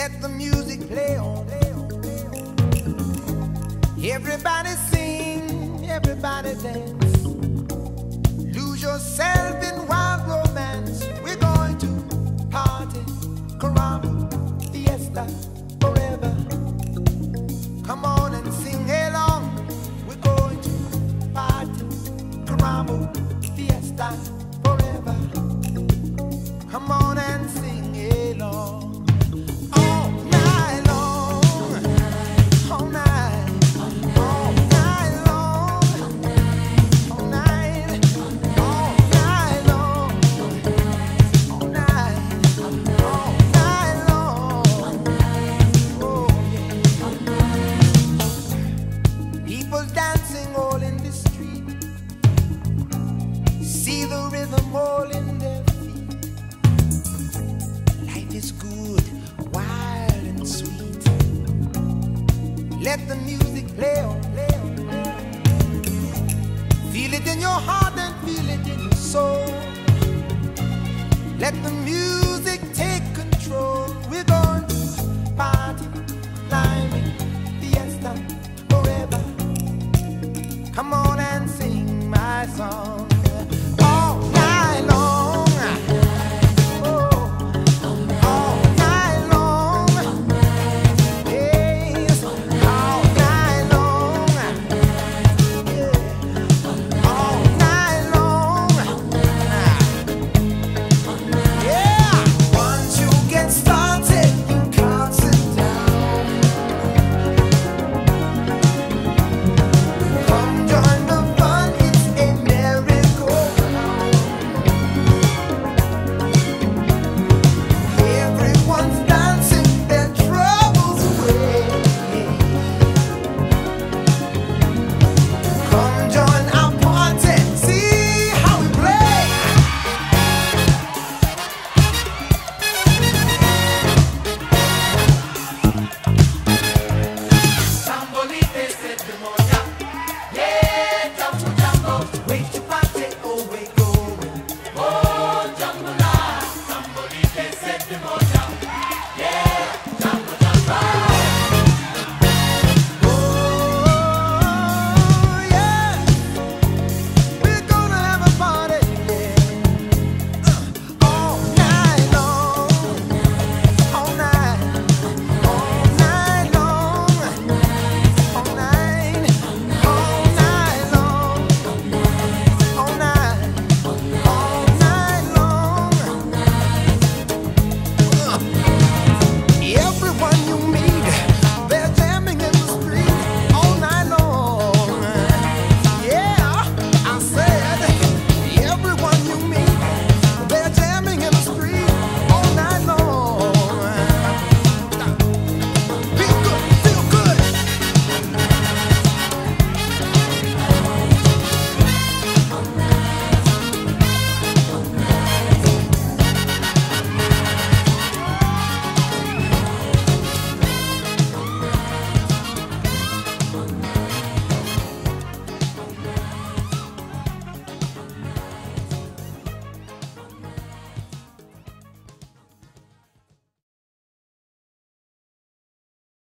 Let the music play on. Everybody sing, everybody dance. Lose yourself in wild romance. We're going to party, caramba, fiesta, forever. Come on and sing along. We're going to party, caramba, fiesta, forever. Come on and sing along. Dancing all in the street, see the rhythm all in their feet. Life is good, wild and sweet. Let the music play on, play on, play on. Feel it in your heart and feel it in your soul. Let the music take control. We're going to party, climbing, fiesta, forever. Come on and sing my song all night long. Oh, all night long. Yes, all night long. Yeah, all night long. Yeah, once you get started, you can't sit down. Demora.